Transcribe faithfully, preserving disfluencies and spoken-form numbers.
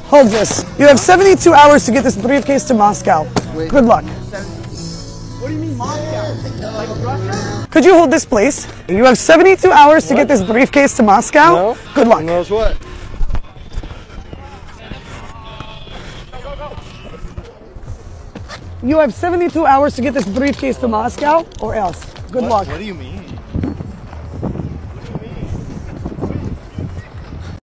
Hold this. You have seventy-two hours to get this briefcase to Moscow. Wait. Good luck. What do you mean Moscow? Like Russia? Could you hold this, please? You have seventy-two hours what? to get this briefcase to Moscow. No. Good luck. Who knows what? You have seventy-two hours to get this briefcase to Moscow, or else. Good what? luck. What do you mean?